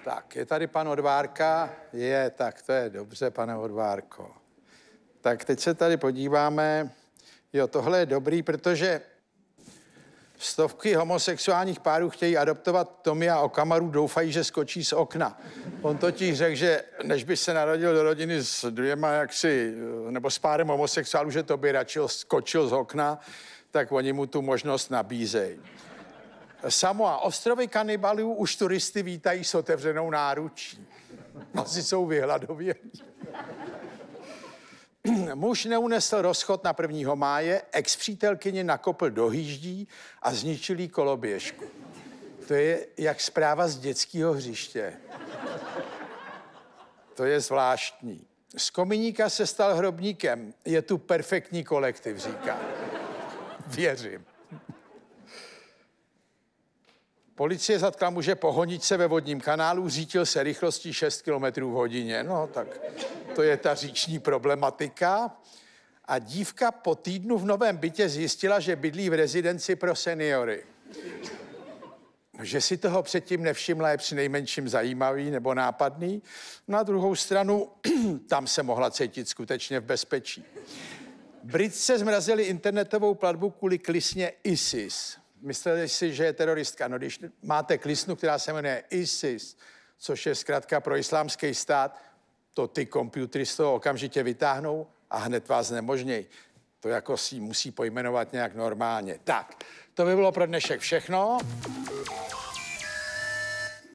Tak, je tady pan Odvárka? Je, tak to je dobře, pane Odvárko. Tak teď se tady podíváme. Jo, tohle je dobrý, protože stovky homosexuálních párů chtějí adoptovat Tomia Okamaru, doufají, že skočí z okna. On totiž řekl, že než by se narodil do rodiny s dvěma nebo s párem homosexuálů, že to by radši skočil z okna, tak oni mu tu možnost nabízejí. Samoa, ostrovy kanibalů už turisty vítají s otevřenou náručí. Asi jsou vyhladovění. Muž neunesl rozchod na 1. máje, ex-přítelkyni nakopl do hýždí a zničil jí koloběžku. To je jak zpráva z dětského hřiště. To je zvláštní. Z kominíka se stal hrobníkem. Je tu perfektní kolektiv, říká. Věřím. Policie zatkla muže po honičce ve vodním kanálu, řítil se rychlostí 6 km v hodině. No, tak to je ta říční problematika. A dívka po týdnu v novém bytě zjistila, že bydlí v rezidenci pro seniory. Že si toho předtím nevšimla, je přinejmenším zajímavý nebo nápadný. Na druhou stranu, tam se mohla cítit skutečně v bezpečí. Britce zmrazili internetovou platbu kvůli klisně ISIS. Mysleli si, že je teroristka. No, když máte klisnu, která se jmenuje ISIS, což je zkratka pro islámský stát, to ty komputery z toho okamžitě vytáhnou a hned vás znemožnějí. To jako si musí pojmenovat nějak normálně. Tak, to by bylo pro dnešek všechno.